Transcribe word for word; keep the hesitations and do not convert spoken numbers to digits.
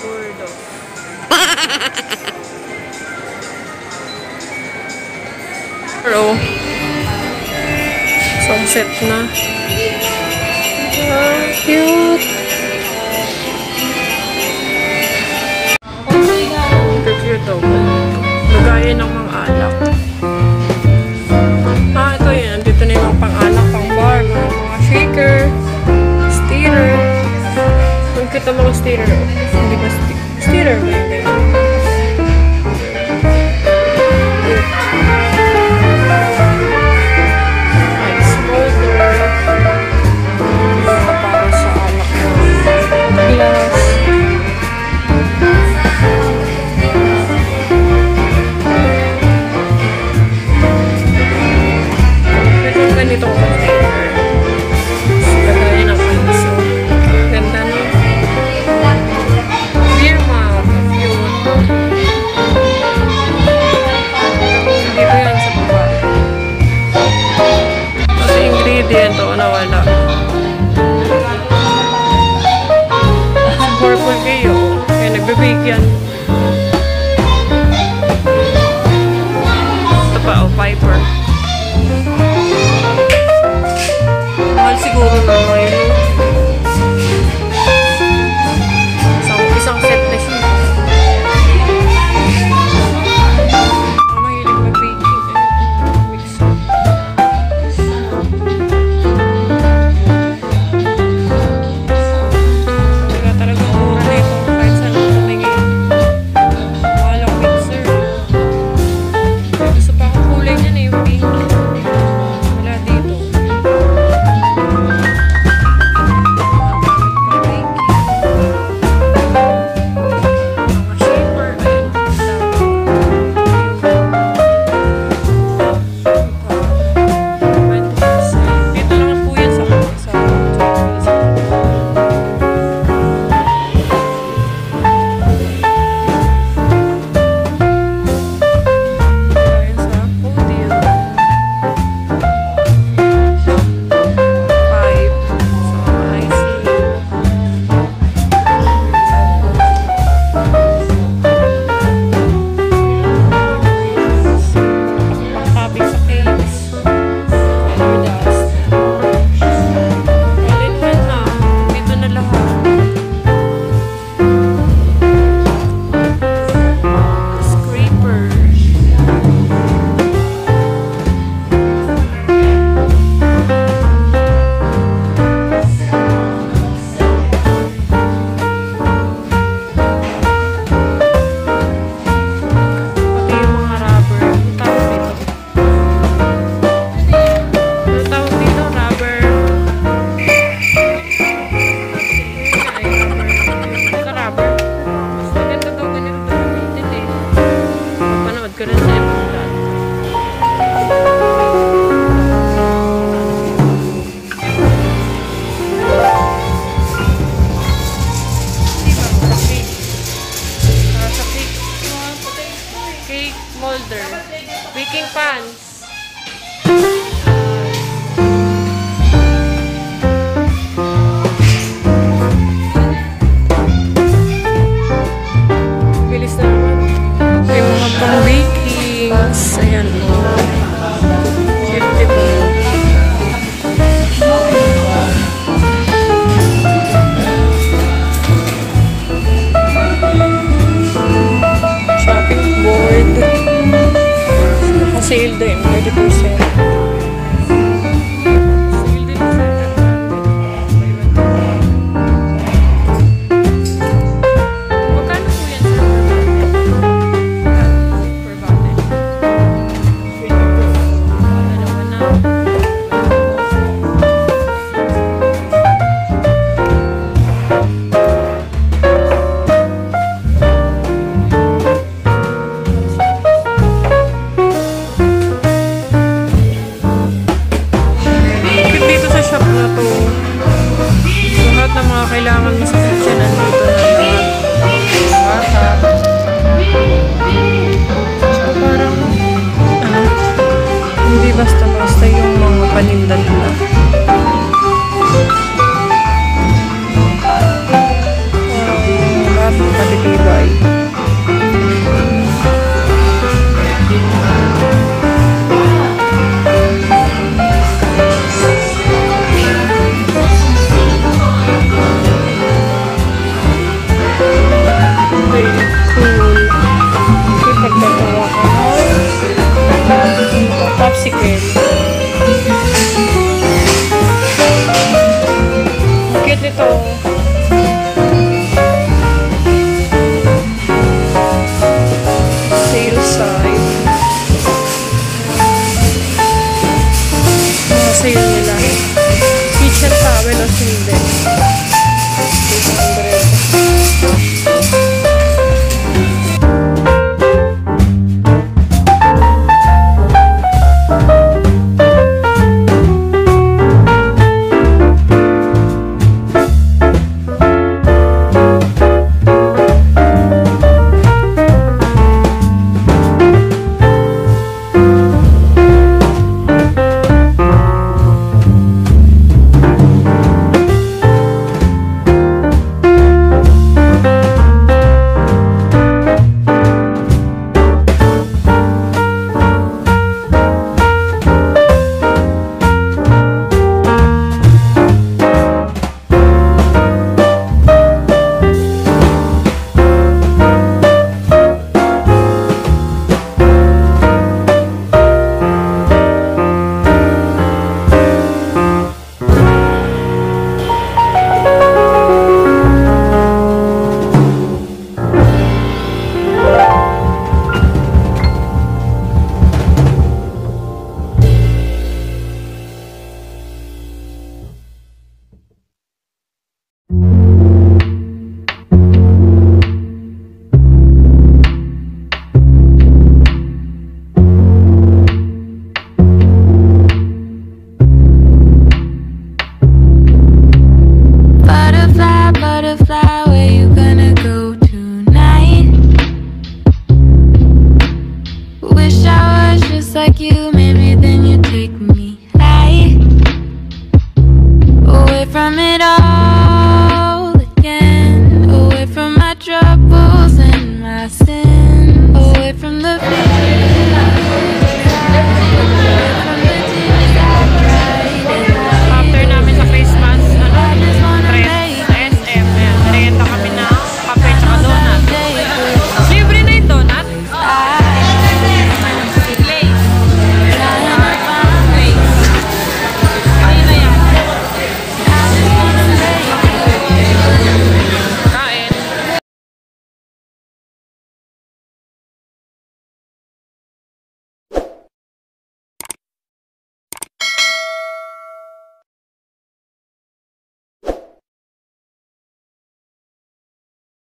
Gourdo'S. Pero, sunset na. Ah, cute! Cute daw. Lagayan ng mga alak. Ah, ito yun. Dito na yung pang-alak, pang-bar, mga shaker, stirrer. Ang cute ang mga stirrer. Hindi ba stirrer ba yung ganyan? Ice holder. Para sa alak na glass. Ganito ko container. Lagayin ang piso. Ganda no? Beer mug. Cute. Dito yan sa baba. Kasi ingredient o nawala. Purple kayo. Kaya nagbe-bake yan. Ito pa o, Piper. Siguro na ngayon. Isang, isang set na siya. Mahilig mag-baking. Mixer. Talaga talaga mura na ito. Kahit saan ako tumingin. Walang mixer. Gusto pa akong kulay niya na yung pink. Wala dito. Molder. Baking pans. Bilis na naman. May mga pang bakings. Ayan. Cute, diba? Shopping board. Sale din, thirty percent.